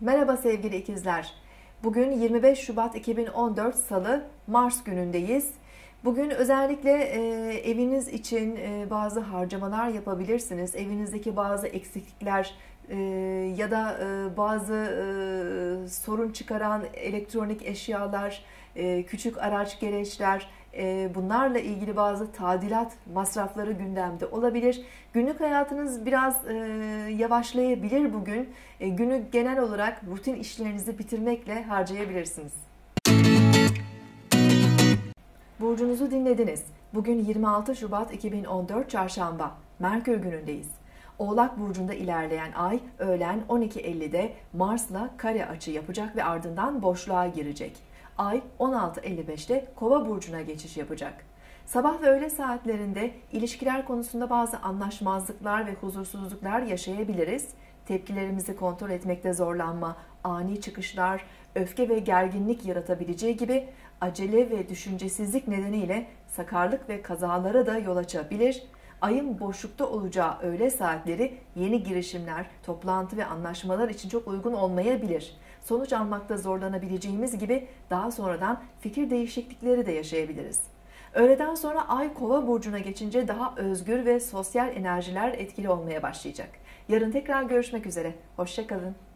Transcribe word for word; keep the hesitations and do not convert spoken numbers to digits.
Merhaba sevgili ikizler. Bugün yirmi beş Şubat iki bin on dört Salı, Mars günündeyiz. Bugün özellikle e, eviniz için e, bazı harcamalar yapabilirsiniz. Evinizdeki bazı eksiklikler e, ya da e, bazı e, sorun çıkaran elektronik eşyalar, e, küçük araç gereçler, e, bunlarla ilgili bazı tadilat masrafları gündemde olabilir. Günlük hayatınız biraz e, yavaşlayabilir bugün. E, günü genel olarak rutin işlerinizi bitirmekle harcayabilirsiniz. Burcunuzu dinlediniz. Bugün yirmi altı Şubat iki bin on dört Çarşamba, Merkür günündeyiz. Oğlak burcunda ilerleyen ay öğlen on iki ellide Mars'la kare açı yapacak ve ardından boşluğa girecek. Ay on altı elli beşte Kova burcuna geçiş yapacak. Sabah ve öğle saatlerinde ilişkiler konusunda bazı anlaşmazlıklar ve huzursuzluklar yaşayabiliriz. Tepkilerimizi kontrol etmekte zorlanma, ani çıkışlar, öfke ve gerginlik yaratabileceği gibi acele ve düşüncesizlik nedeniyle sakarlık ve kazalara da yol açabilir. Ayın boşlukta olacağı öğle saatleri yeni girişimler, toplantı ve anlaşmalar için çok uygun olmayabilir. Sonuç almakta zorlanabileceğimiz gibi daha sonradan fikir değişiklikleri de yaşayabiliriz. Öğleden sonra Ay Kova burcuna geçince daha özgür ve sosyal enerjiler etkili olmaya başlayacak. Yarın tekrar görüşmek üzere. Hoşça kalın.